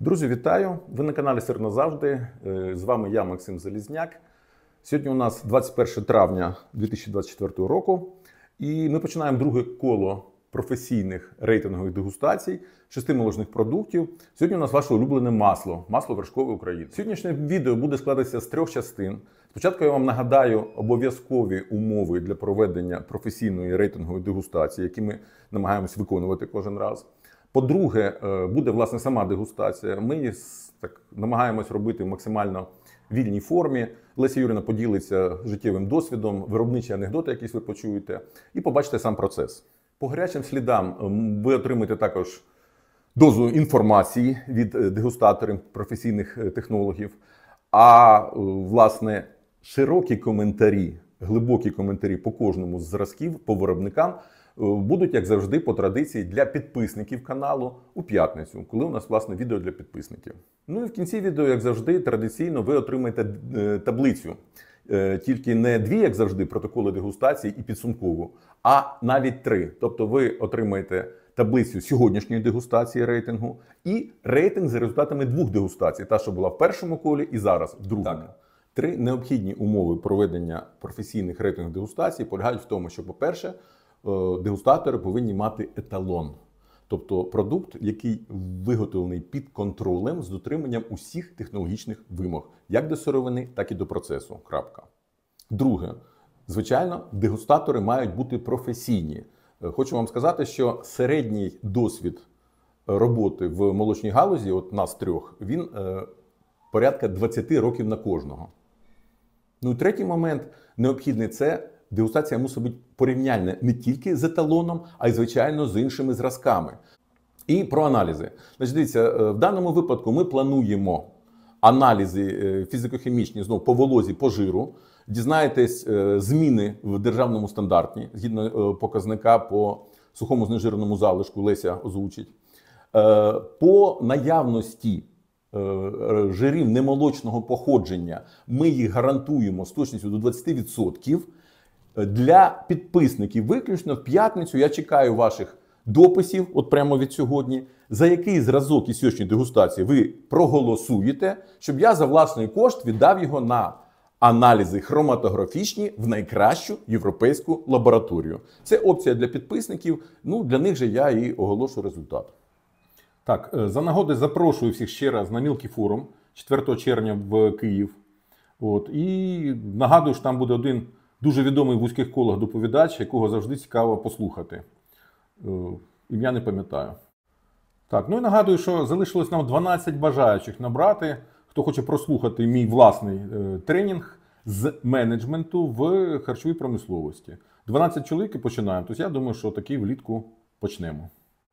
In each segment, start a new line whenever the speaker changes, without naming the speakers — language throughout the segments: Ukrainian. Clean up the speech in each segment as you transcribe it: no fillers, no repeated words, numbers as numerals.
Друзі, вітаю! Ви на каналі Сир назавжди. З вами я, Максим Залізняк. Сьогодні у нас 21 травня 2024 року. І ми починаємо друге коло професійних рейтингових дегустацій 6 молочних продуктів. Сьогодні у нас ваше улюблене масло вершкове України. Сьогоднішнє відео буде складатися з 3 частин. Спочатку я вам нагадаю обов'язкові умови для проведення професійної рейтингової дегустації, які ми намагаємось виконувати кожен раз. По-друге, буде, власне, сама дегустація. Ми її намагаємось робити в максимально вільній формі. Леся Юріївна поділиться життєвим досвідом, виробничі анекдоти, якісь ви почуєте, і побачите сам процес. По гарячим слідам ви отримаєте також дозу інформації від дегустаторів, професійних технологів, а, власне, широкі коментарі, глибокі коментарі по кожному з зразків, по виробникам, будуть, як завжди, по традиції для підписників каналу у п'ятницю, коли у нас, власне, відео для підписників. Ну і в кінці відео, як завжди, традиційно ви отримаєте таблицю. Тільки не 2, як завжди, протоколи дегустації і підсумкову, а навіть 3. Тобто ви отримаєте таблицю сьогоднішньої дегустації рейтингу і рейтинг за результатами 2 дегустацій. Та, що була в першому колі і зараз в другому. Так. 3 необхідні умови проведення професійних рейтингових дегустацій полягають в тому, що, по-перше, дегустатори повинні мати еталон. Тобто продукт, який виготовлений під контролем з дотриманням усіх технологічних вимог, як до сировини, так і до процесу. Крапка. Друге. Звичайно, дегустатори мають бути професійні. Хочу вам сказати, що середній досвід роботи в молочній галузі, от нас 3, він порядка 20 років на кожного. Ну і третій момент необхідний – це дегустація мусить бути порівняльна не тільки з еталоном, а й, звичайно, з іншими зразками. І про аналізи. Значить, дивіться, в даному випадку ми плануємо аналізи фізико-хімічні, знову по волозі, по жиру. Дізнаєтесь зміни в державному стандарті, згідно показника по сухому знежиреному залишку, Леся озвучить. По наявності жирів немолочного походження ми їх гарантуємо з точністю до 20%. Для підписників виключно в п'ятницю я чекаю ваших дописів, от прямо від сьогодні, за який зразок із сьогоднішньої дегустації ви проголосуєте, щоб я за власний кошт віддав його на аналізи хроматографічні в найкращу європейську лабораторію. Це опція для підписників, ну для них же я і оголошу результат. Так, за нагоди запрошую всіх ще раз на мілкий форум 4 червня в Київ. От, і нагадую, що там буде один дуже відомий в вузьких колах доповідач, якого завжди цікаво послухати. Ім'я не пам'ятаю. Так, ну і нагадую, що залишилось нам 12 бажаючих набрати, хто хоче прослухати мій власний тренінг з менеджменту в харчовій промисловості. 12 чоловік і починаємо, тобто я думаю, що такий влітку почнемо.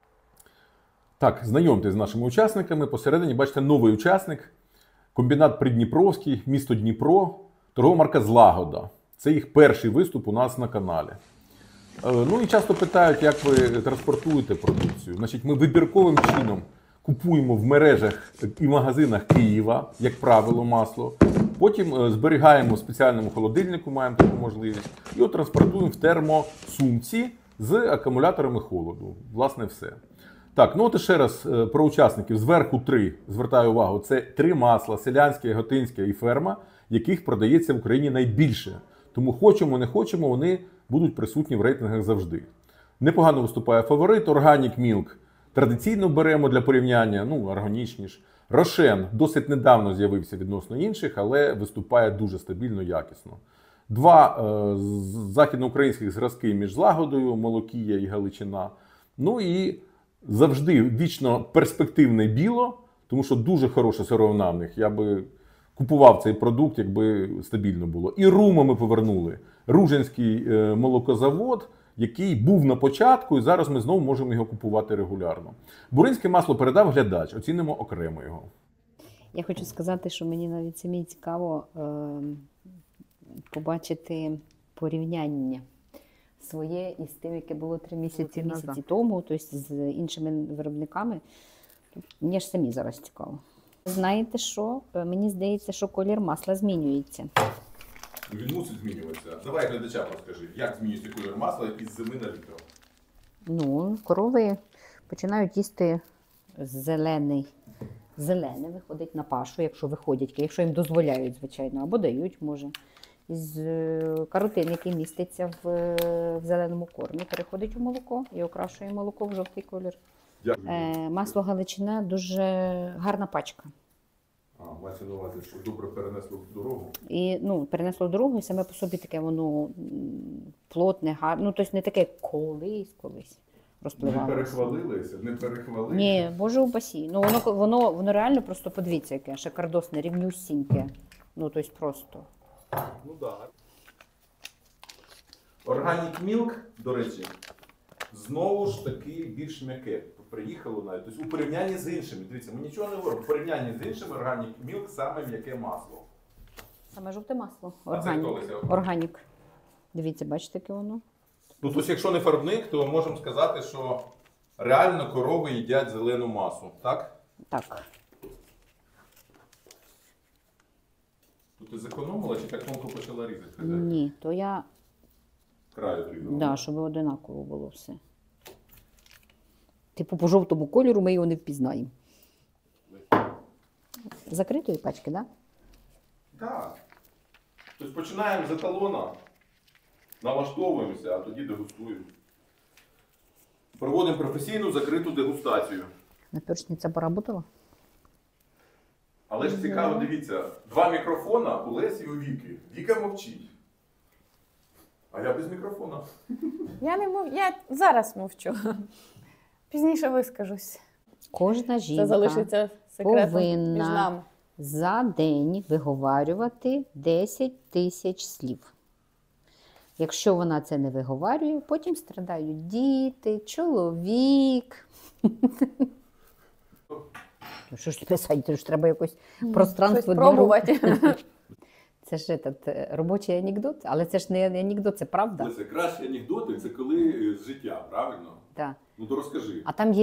Так, знайомтесь з нашими учасниками. Посередині, бачите, новий учасник. Комбінат Придніпровський, місто Дніпро, торгова марка Злагода. Це їх перший виступ у нас на каналі. Ну і часто питають, як ви транспортуєте продукцію. Значить, ми вибірковим чином купуємо в мережах і магазинах Києва, як правило, масло. Потім зберігаємо в спеціальному холодильнику, маємо таку можливість. І от транспортуємо в термосумці з акумуляторами холоду. Власне, все. Так, ну от і ще раз про учасників. Зверху 3, звертаю увагу, це 3 масла, селянське, яготинське і ферма, яких продається в Україні найбільше. Тому хочемо, не хочемо, вони будуть присутні в рейтингах завжди. Непогано виступає фаворит, Organic Milk. Традиційно беремо для порівняння, ну, органічніше. Рошен досить недавно з'явився відносно інших, але виступає дуже стабільно, якісно. 2 західноукраїнських зразки між Злагодою, Молокія і Галичина. Ну і завжди вічно перспективне Біло, тому що дуже хороша сировина в них. Я би купував цей продукт, якби стабільно було. І Рума ми повернули. Ружинський молокозавод, який був на початку, і зараз ми знову можемо його купувати регулярно. Буринське масло передав глядач, оцінимо окремо його.
Я хочу сказати, що мені навіть самі цікаво побачити порівняння своє із тим, яке було 3 місяці тому, тобто з іншими виробниками. Мені ж самі зараз цікаво. Знаєте що? Мені здається, що колір масла змінюється.
Він мусить змінюватися. Давай глядачам розкажи, як змінюється колір масла із зими на літо?
Ну, корови починають їсти зелений зелене виходить на пашу, якщо виходять, якщо їм дозволяють, звичайно, або дають, може. Із каротин, який міститься в зеленому кормі, переходить у молоко і окрашує молоко в жовтий колір. Масло Галичина дуже гарна пачка.
Мається на увазі, що добре перенесло в дорогу.
І перенесло в дорогу, і саме по собі таке воно плотне, гарне. Тобто не таке колись розпливалося.
Не перехвалилися?
Ні, боже упасі. Воно реально просто, подивіться, яке шикардосне, рівнюсіньке. Тобто просто.
Ну так. Organic Milk, до речі, знову ж таки більш м'яке. Приїхало навіть. Тобто у порівнянні з іншими. Дивіться, ми нічого не говоримо. У порівнянні з іншими Organic Milk саме м'яке масло.
Саме жовте масло.
Органік.
Дивіться, бачите, яке воно?
Тобто, якщо не фарбник, то можемо сказати, що реально корови їдять зелену масу, так?
Так.
Тут ти зекономила чи так тонко почала різати?
Ні, то я...
Краю різала.
Да, щоб одинаково було все. Типу по жовтому кольору ми його не впізнаємо. Закритої пачки, так?
Так. Тобто починаємо з еталона, налаштовуємося, а тоді дегустуємо. Проводимо професійну закриту дегустацію.
Наперстниця поработала?
Але ж цікаво, дивіться, 2 мікрофона у Лесі і у Віки. Віка мовчить. А я без мікрофона.
Я зараз мовчу. Пізніше вискажусь.
Кожна
Це
жінка
залишиться секретом
повинна
між нами.
за день виговарювати 10 тисяч слів. Якщо вона це не виговарює, потім страдають діти, чоловік. Що ж писати, то ж треба якось пространство
Щось пробувати.
Це ж робочий анекдот, але це ж не анекдот, це правда.
Це кращі анекдоти, це коли з життя, правильно?
Так.
Ну то розкажи.
А там є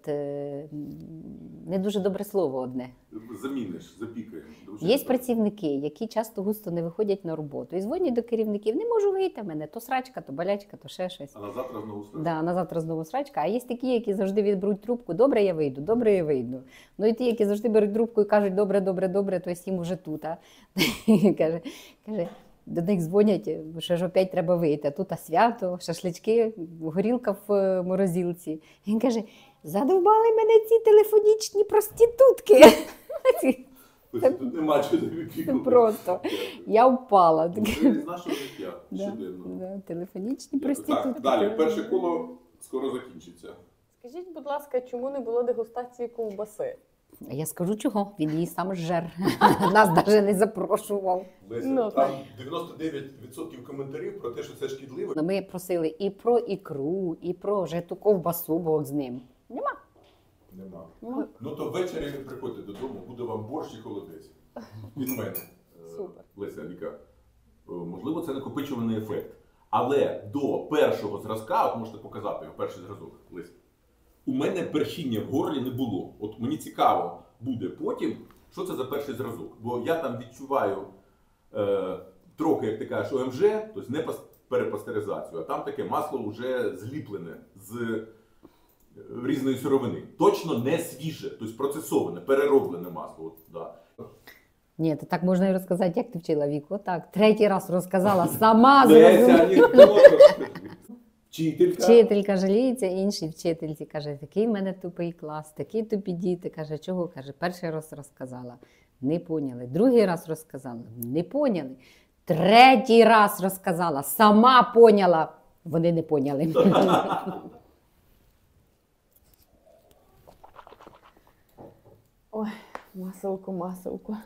не дуже добре слово одне.
Заміниш, запікаємо.
Є працівники, які часто густо не виходять на роботу і дзвонять до керівників, не можу вийти в мене, то срачка, то болячка, то ще щось.
А на завтра знову срачка.
Да, на завтра знову срачка. А є такі, які завжди відберуть трубку, добре, я вийду, добре, я вийду. Ну і ті, які завжди беруть трубку і кажуть, добре, добре, добре, то їм вже тут. Каже, до них дзвонять, що ж опять треба вийти. А тут свято, шашлички, горілка в морозилці. Він каже, задовбали мене ці телефонічні проститутки.
Тут нема чого випікувати.
Просто. Я впала.
Це з нашого життя. Щоденно.
Телефонічні проститутки.
Так, далі. Перше коло скоро закінчиться.
Скажіть, будь ласка, чому не було дегустації ковбаси?
Я скажу чого, він її сам жер. Нас навіть не запрошував.
Леся, там 99% коментарів про те, що це шкідливо.
Ми просили і про ікру, і про вже ту ковбасу, Бог з ним. Нема.
Нема. Ну то ввечері приходьте додому, буде вам борщ і холодець. Від мене.
Супер.
Леся, Віка, можливо, це накопичувальний ефект. Але до першого зразка, от можете показати його, перший зразок, Леся, у мене першіння в горлі не було. От мені цікаво буде потім, що це за перший зразок. Бо я там відчуваю трохи, як ти кажеш, ОМЖ, тобто не перепастеризацію, а там таке масло вже зліплене з різної сировини. Точно не свіже, тобто процесоване, перероблене масло. От, да.
Ні, то так можна і розказати, як ти вчила Віку. Отак, третій раз розказала, сама
Леся,
зрозуміла.
анекдот розкажи. Вчителька.
Вчителька жаліється, іншій вчительці каже, такий в мене тупий клас, такі тупі діти. Каже, чого? Каже, перший раз розказала, не поняли. Другий раз розказала, не поняли. Третій раз розказала, сама поняла, вони не поняли.
Ой, маселку.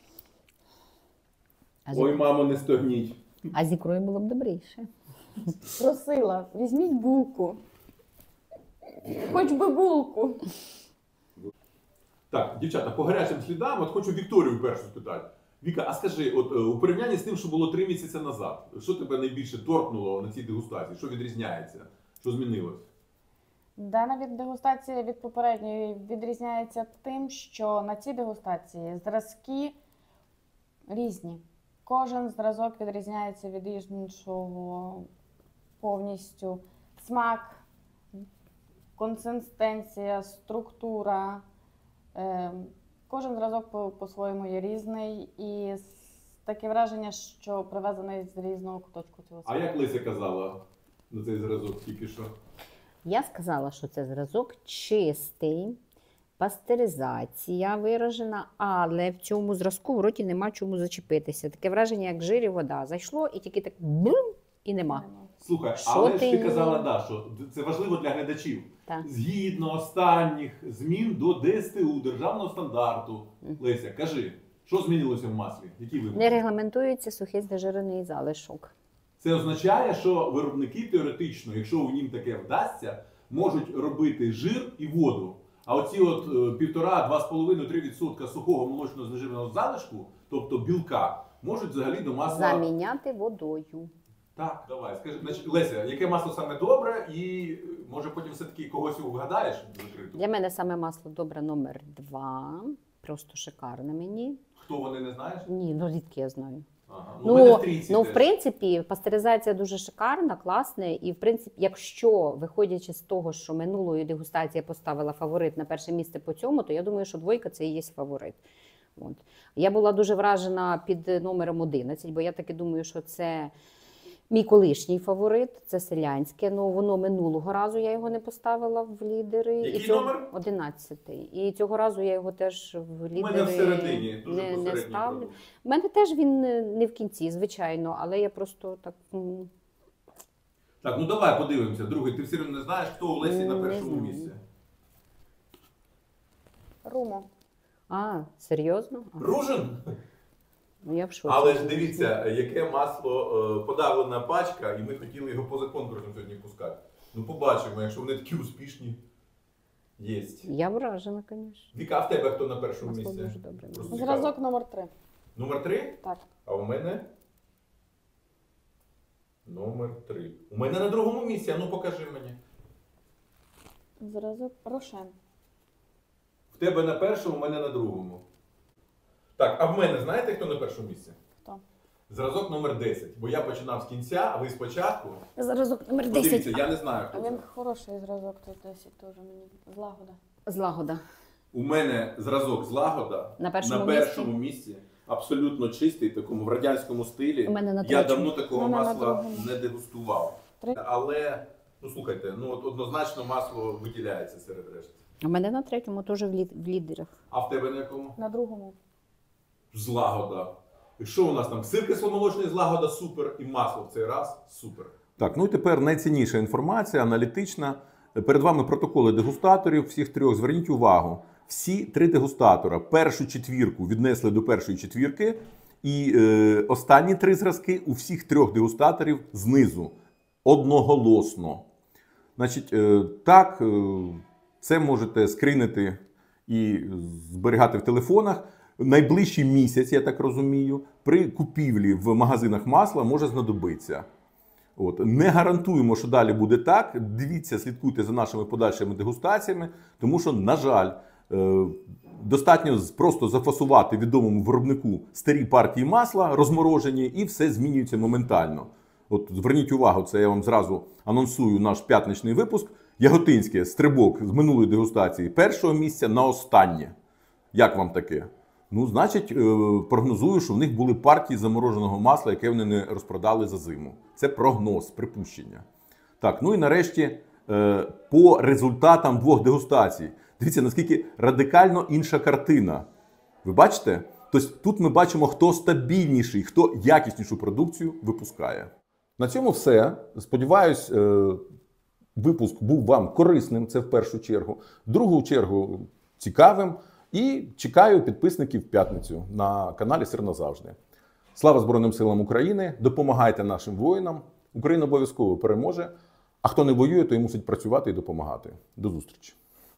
Ой, мамо, не стогніть.
А з ікрою було б добріше.
Просила, візьміть булку. Хоч би булку.
Так, дівчата, по гарячим слідам, от хочу Вікторію першу спитати. Віка, а скажи, от у порівнянні з тим, що було 3 місяці назад, що тебе найбільше торкнуло на цій дегустації? Що відрізняється? Що змінилось?
Дана дегустація від попередньої відрізняється тим, що на цій дегустації зразки різні. Кожен зразок відрізняється від іншого повністю. Смак, консистенція, структура, Кожен зразок по-своєму є різний, і таке враження, що привезений з різного куточку цього
А
світу.
як Леся казала на цей зразок тільки що?
Я сказала, що це зразок чистий, пастеризація виражена, але в цьому зразку в роті нема чому зачепитися. Таке враження, як жир і вода. Зайшло і тільки так бум, і нема.
Слухай,
Що
але ж
ти
ти казала, да, що це важливо для глядачів.
Так.
Згідно останніх змін до ДСТУ, державного стандарту. Леся, кажи, що змінилося в маслі? Які вимоги?
Не регламентується сухий знежирений залишок.
Це означає, що виробники теоретично, якщо у нім таке вдасться, можуть робити жир і воду. А оці от 1,5-2,5-3% сухого молочного знежиреного залишку, тобто білка, можуть взагалі до масла...
Заміняти водою.
Так, давай, скажи, значить, Леся, яке масло саме добре і може потім все-таки когось вгадаєш закрито?
Для мене саме масло добре номер 2. Просто шикарне мені.
Хто вони, не знаєш?
Ні, ну звідки я знаю.
Ага. У мене в трійці
в
теж.
принципі, пастеризація дуже шикарна, класна. І, в принципі, якщо, виходячи з того, що минулої дегустації я поставила фаворит на перше місце по цьому, то я думаю, що 2 – це і є фаворит. От. Я була дуже вражена під номером 11, бо я таки думаю, що це мій колишній фаворит, це селянське. Ну, воно минулого разу я його не поставила в лідери.
Який номер?
11-й. І цього разу я його теж в лідери
У мене всередині, дуже
не
посередній
ставлю.
продукт.
У мене теж він не в кінці, звичайно, але я просто так.
Так, ну давай подивимося. Другий, ти все одно не знаєш, хто у Лесі на
Не
першому
знаю.
місці?
Румо.
А, серйозно? А,
Ружин?
ну я в шоці.
Але ж дивіться, яке масло подавлена пачка, і ми хотіли його поза конкурсом сьогодні пускати. Ну побачимо, якщо вони такі успішні. Єсть.
Я вражена, звісно.
Віка, а в тебе хто на першому
Масло
місці?
дуже добре.
Просто цікаво.
Зразок номер 3.
Номер 3?
Так.
А у мене? Номер 3. У мене на другому місці, а ну покажи мені.
Зразок Рошен.
В тебе на першому, у мене на другому. Так, а в мене знаєте, хто на першому місці?
Хто?
Зразок номер 10. Бо я починав з кінця, а ви спочатку.
Зразок номер
Подивіться, я не знаю,
А
хто
він
це.
хороший зразок, тут 10 теж мені. Злагода.
Злагода.
У мене зразок злагода
На першому
місці. Абсолютно чистий, такому в радянському стилі.
У мене на
Я
третьому.
давно такого
У мене на
масла
другому.
не дегустував. Але, ну слухайте, ну от однозначно масло виділяється серед решти.
У мене на 3-му теж в лідерах.
А в тебе на якому?
На другому.
Злагода. І що у нас там? Сир кисломолочний злагода супер і масло в цей раз супер. Так, ну і тепер найцінніша інформація, аналітична. Перед вами протоколи дегустаторів, всіх 3. Зверніть увагу, всі 3 дегустатора першу четвірку віднесли до першої четвірки, і останні 3 зразки у всіх 3 дегустаторів знизу. Одноголосно. Значить, так, це можете скринити і зберігати в телефонах. Найближчий місяць, я так розумію, при купівлі в магазинах масла може знадобитися. От. Не гарантуємо, що далі буде так. Дивіться, слідкуйте за нашими подальшими дегустаціями, тому що, на жаль, достатньо просто зафасувати відомому виробнику старі партії масла, розморожені, і все змінюється моментально. От зверніть увагу, це я вам зразу анонсую наш п'ятничний випуск. Яготинське, стрибок з минулої дегустації 1-го місця на останнє. Як вам таке? Ну, значить, прогнозую, що в них були партії замороженого масла, яке вони не розпродали за зиму. Це прогноз, припущення. Так, ну і нарешті по результатам 2 дегустацій. Дивіться, наскільки радикально інша картина. Ви бачите? Тобто тут ми бачимо, хто стабільніший, хто якіснішу продукцію випускає. На цьому все. Сподіваюсь, випуск був вам корисним, це в першу чергу. В другу чергу цікавим. І чекаю підписників в п'ятницю на каналі «Сир назавжди». Слава Збройним силам України! Допомагайте нашим воїнам. Україна обов'язково переможе. А хто не воює, той мусить працювати і допомагати. До зустрічі!